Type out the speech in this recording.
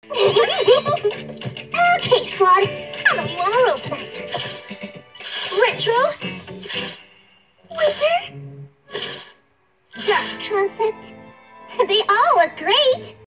Okay, squad. How do we want to roll tonight? Retro? Winter? Dark concept? They all look great.